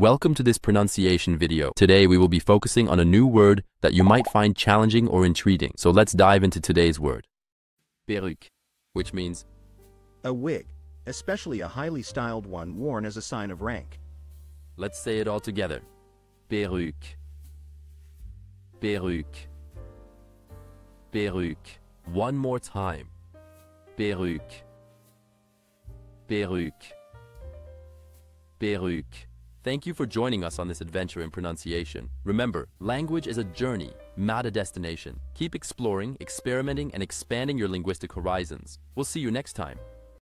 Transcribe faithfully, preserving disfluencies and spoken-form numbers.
Welcome to this pronunciation video. Today we will be focusing on a new word that you might find challenging or intriguing. So let's dive into today's word. Perruque, which means a wig, especially a highly styled one worn as a sign of rank. Let's say it all together. Perruque. Perruque. Perruque. One more time. Perruque. Perruque. Perruque. Thank you for joining us on this adventure in pronunciation. Remember, language is a journey, not a destination. Keep exploring, experimenting, and expanding your linguistic horizons. We'll see you next time.